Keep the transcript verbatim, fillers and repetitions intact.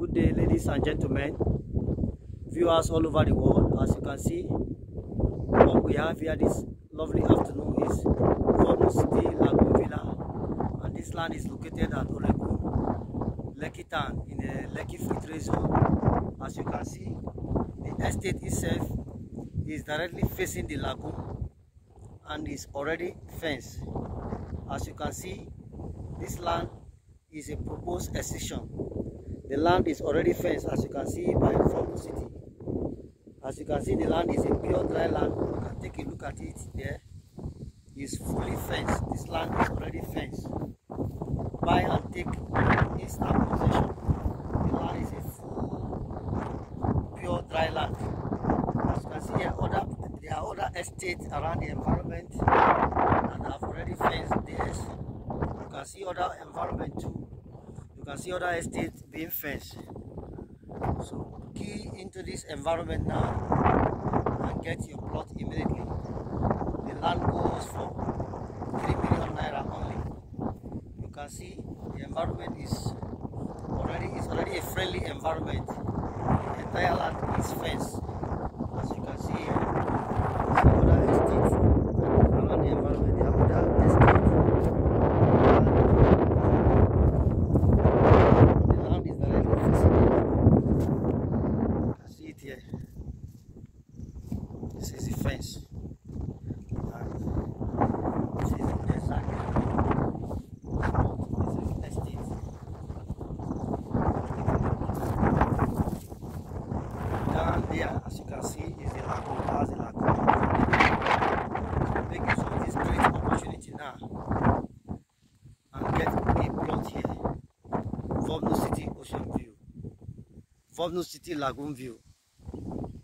Good day, ladies and gentlemen, viewers all over the world. As you can see, what we have here this lovely afternoon is Vobno City Lagoon Villa, and this land is located at Olegun, Lekki Town, in the Lekki Free Trade Zone. As you can see, the estate itself is directly facing the lagoon and is already fenced. As you can see, this land is a proposed extension. The land is already fenced, as you can see by Vobno City. As you can see, the land is a pure dry land. You can take a look at it there. It's fully fenced. This land is already fenced. Buy and take instant possession. The land is a full pure dry land. As you can see here, other, there are other estates around the environment and have already fenced theirs. You can see other environment too. You can see other estates being fenced. So key into this environment now and get your plot immediately. The land goes for three million naira only. You can see the environment is already is already a friendly environment. The entire land is fenced. As you can see here, see other estates around the environment. There are other estates. Here. This is the fence. And this is the exact this is the estate. Down there, as you can see, is the lagoon. That's the lagoon. Make use of this great opportunity now and get a plot here. Vobno City Ocean View. Vobno City Lagoon View.